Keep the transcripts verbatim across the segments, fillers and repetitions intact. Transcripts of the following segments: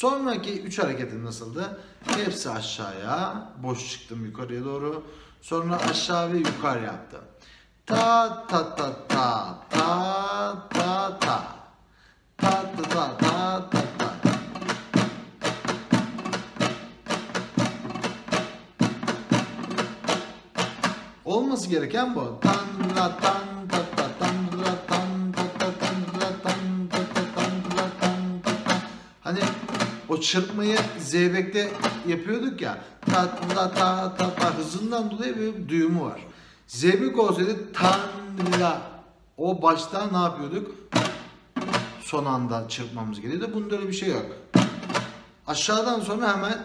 Sonraki üç hareketim nasıldı? Hepsi aşağıya, boş çıktım yukarıya doğru. Sonra aşağı ve yukarı yaptım. Ta ta ta ta ta ta ta. Ta ta ta ta ta ta. Olması gereken bu. Tan la tan ta ta tan la tan ta ta tan la tan ta ta tan la tan ta ta. Hani o çırpmayı zeybekte yapıyorduk ya. Ta ta ta ta ta, hızından dolayı bir düğümü var. Zeybek olsaydı tan la, o başta ne yapıyorduk? Son anda çırpmamız gerekiyordu. Bunda öyle bir şey yok. Aşağıdan sonra hemen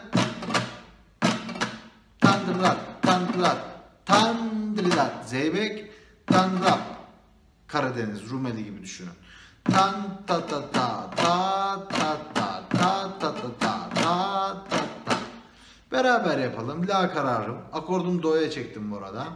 tandırlat, tandırlat, tandırlat, zeybek, tandırlat. Karadeniz, Rumeli gibi düşünün. Tan ta ta ta ta ta ta ta ta ta ta ta ta ta. Beraber yapalım. La kararım. Akordum do'ya çektim bu arada.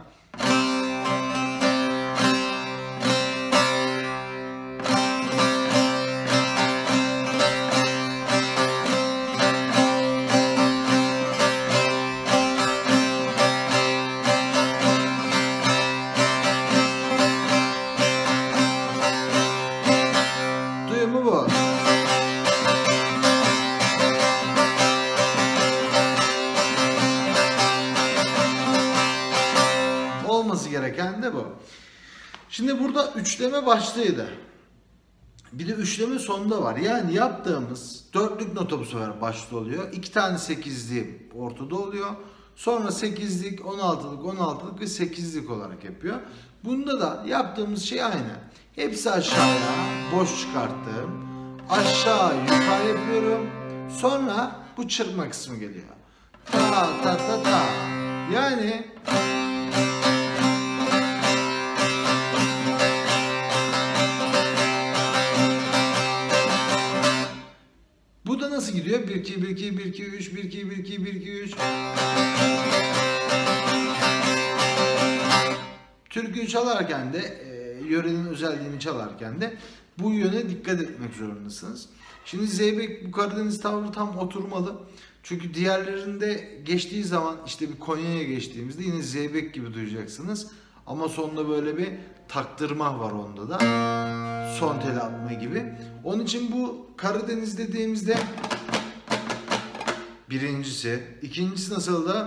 Duyumu bu. Olması gereken de bu. Şimdi burada üçleme başlığıydı. Bir de üçleme sonunda var. Yani yaptığımız dörtlük nota bu sefer başta oluyor. İki tane sekizli ortada oluyor. Sonra sekizlik, on altılık, on altılık ve sekizlik olarak yapıyor. Bunda da yaptığımız şey aynı. Hepsi aşağıya, boş çıkarttım. Aşağı yukarı yapıyorum. Sonra bu çırpma kısmı geliyor. Ta ta ta ta. Yani bu da nasıl gidiyor? bir iki bir iki bir iki üç bir iki bir iki bir iki üç. Türküyü çalarken de e, yörenin özelliğini çalarken de bu yöne dikkat etmek zorundasınız. Şimdi zeybek, bu Karadeniz tavrı tam oturmalı. Çünkü diğerlerinde geçtiği zaman, işte bir Konya'ya geçtiğimizde yine zeybek gibi duyacaksınız. Ama sonunda böyle bir taktırma var onda da. Son tel atma gibi. Onun için bu Karadeniz dediğimizde birincisi, ikincisi nasıldı?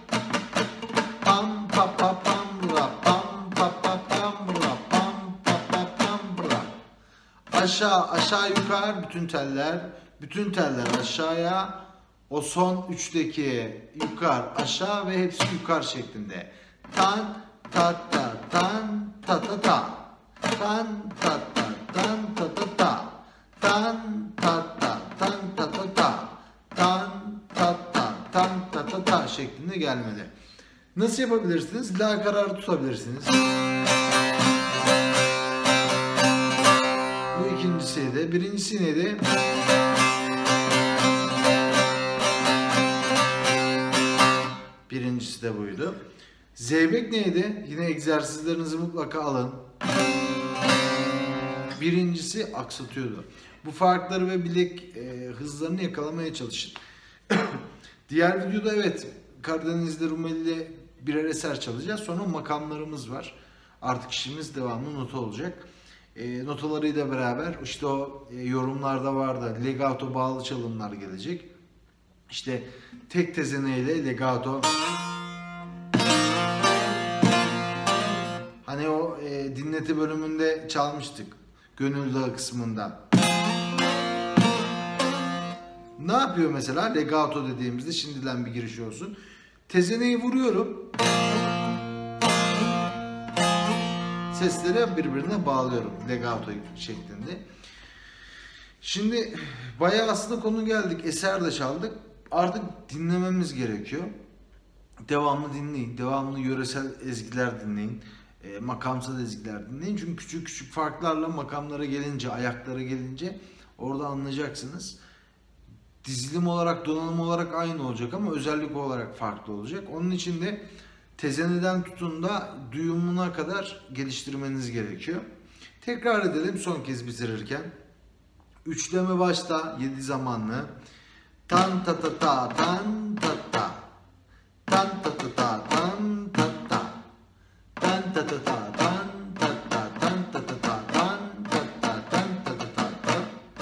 Pam pa pa pam ra pam pa pa pam ra pam pa pa pam ra. Aşağı aşağı yukarı bütün teller, bütün teller aşağıya. O son üçteki yukarı aşağı ve hepsi yukarı şeklinde. Tan ta ta tan ta ta ta. Tan ta ta tan ta ta ta. Tan ta ta tan ta ta ta. Tan ta ta tan ta ta ta şeklinde gelmeli. Nasıl yapabilirsiniz? La kararı tutabilirsiniz. Bu ikincisiydi. Birincisi neydi? Birincisi de buydu. Zeybek neydi? Yine egzersizlerinizi mutlaka alın. Birincisi aksatıyordu. Bu farkları ve bilek e, hızlarını yakalamaya çalışın. Diğer videoda evet Karadeniz'de Rumeli'de birer eser çalacağız. Sonra makamlarımız var. Artık işimiz devamlı nota olacak. E, notalarıyla beraber işte o e, yorumlarda vardı. Legato bağlı çalımlar gelecek. İşte tek tezeneyle legato. Hani o e, dinleti bölümünde çalmıştık. Gönül Dağı kısmında. Ne yapıyor mesela legato dediğimizde, şimdiden bir giriş olsun. Tezeneyi vuruyorum. Sesleri birbirine bağlıyorum legato şeklinde. Şimdi bayağı aslında konu geldik. Eser de çaldık. Artık dinlememiz gerekiyor. Devamlı dinleyin. Devamlı yöresel ezgiler dinleyin. E, makamsal ezgiler dinleyin. Çünkü küçük küçük farklarla makamlara gelince, ayaklara gelince orada anlayacaksınız. Dizilim olarak, donanım olarak aynı olacak ama özellik olarak farklı olacak. Onun için de tezeneden tutun da duyumuna kadar geliştirmeniz gerekiyor. Tekrar edelim son kez bitirirken. Üçleme başta yedi zamanlı. Tan ta ta ta tan ta ta. Tan ta ta ta tan ta ta. Tan ta ta ta tan ta ta. Tan ta ta ta tan ta ta. Tan ta ta ta ta.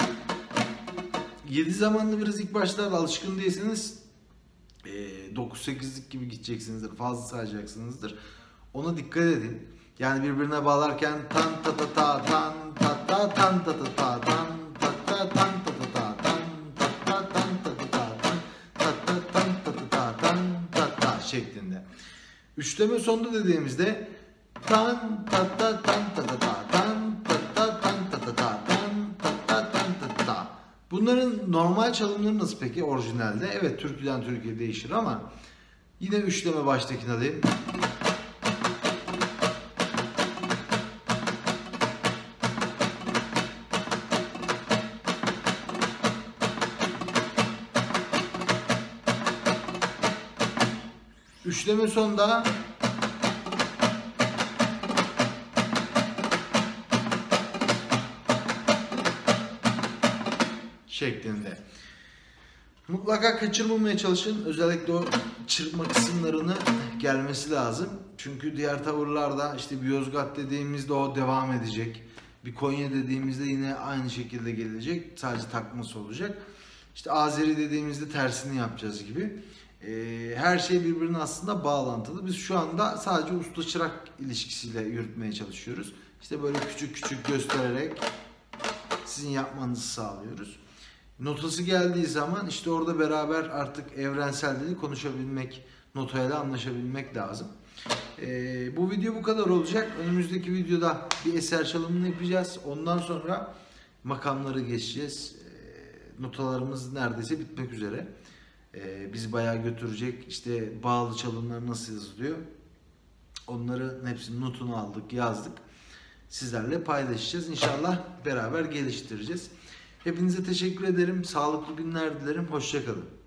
Yedi zamanlı biraz ilk başlarda alışkın değilseniz dokuz sekizlik gibi gideceksinizdir. Fazla sayacaksınızdır. Ona dikkat edin. Yani birbirine bağlarken tan ta ta ta tan ta ta tan ta ta ta tan ta ta tan ta ta ta tan ta ta tan ta ta ta tan ta ta tan ta ta ta tan ta ta şeklinde. Üçleme sonda dediğimizde tan ta ta tan ta ta ta tan ta ta tan ta ta ta tan ta ta tan ta ta. Bunların normal çalımları nasıl peki orijinalde? Evet, türküden türküye değişir ama yine üçleme baştakini alayım. Üçleme sonda şeklinde. Mutlaka kaçırmamaya çalışın. Özellikle o çırpma kısımlarını gelmesi lazım. Çünkü diğer tavırlarda işte bir Yozgat dediğimizde o devam edecek. Bir Konya dediğimizde yine aynı şekilde gelecek. Sadece takması olacak. İşte Azeri dediğimizde tersini yapacağız gibi. Ee, her şey birbirine aslında bağlantılı. Biz şu anda sadece usta çırak ilişkisiyle yürütmeye çalışıyoruz. İşte böyle küçük küçük göstererek sizin yapmanızı sağlıyoruz. Notası geldiği zaman işte orada beraber artık evrensel dili konuşabilmek, notayla anlaşabilmek lazım. Ee, bu video bu kadar olacak. Önümüzdeki videoda bir eser çalımını yapacağız. Ondan sonra makamları geçeceğiz. Ee, notalarımız neredeyse bitmek üzere. Ee, bizi bayağı götürecek. İşte bağlı çalımlar nasıl yazılıyor? Onların hepsinin notunu aldık, yazdık. Sizlerle paylaşacağız. İnşallah beraber geliştireceğiz. Hepinize teşekkür ederim. Sağlıklı günler dilerim. Hoşça kalın.